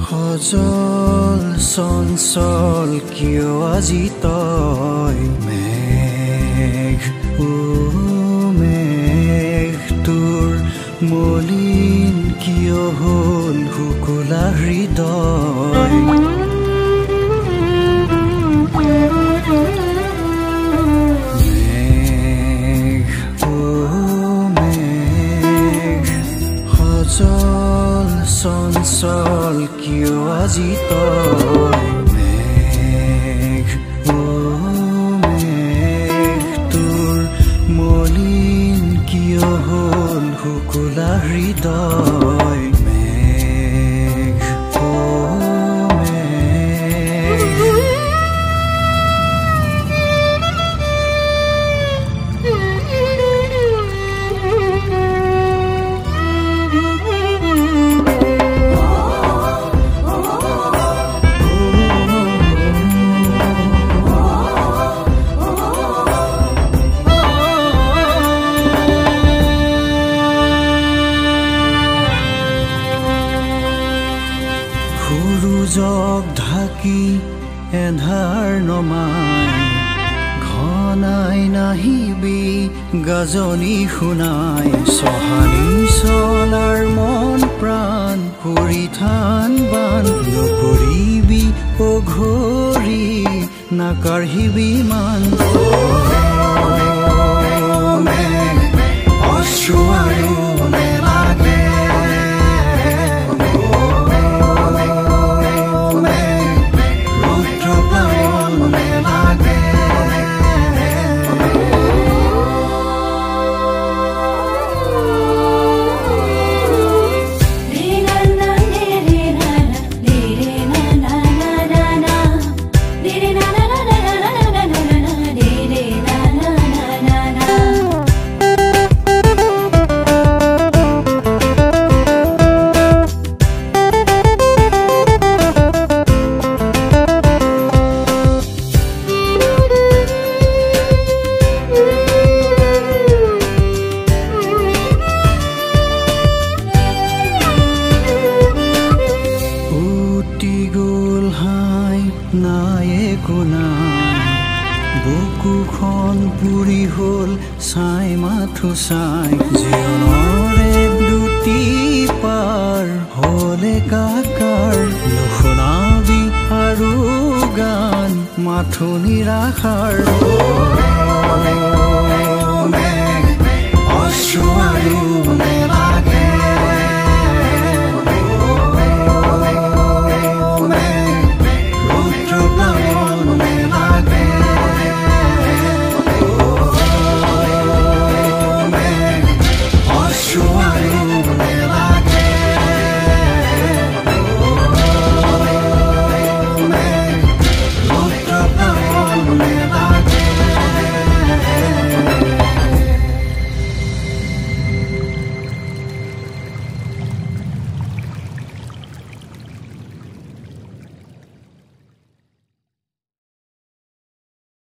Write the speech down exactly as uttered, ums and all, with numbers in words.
সজল চঞ্চল কিয় আজি তই মেঘ ও মেঘ তোৰ মলিন কিয় হ'ল শুকুলা হৃদয় মেঘ ও মেঘ সজল চঞ্চল কিয় আজি তই মেঘ ও মেঘ তোৰ মলিন কিয় হ'ল শুকুলা হৃদয় মেঘ ও সূৰুজক ঢাকি এন্ধাৰ নমাই ঘনাই নাহিবি গাজনি শুনাই চহানি চলাৰ মন প্ৰাণ পৰিধান বান নকৰিবি অঘৰি নাকাঢ়িবি মান অশ্ৰু আৰু নেলাগে বুকুখন পুৰি হ'ল চাই মাথো চাই জীৱনৰে দুটি পাৰ হ'লে কাকাৰ নুশুনাবি আৰু গান মাথো নিৰাশাৰ অশ্ৰু আৰু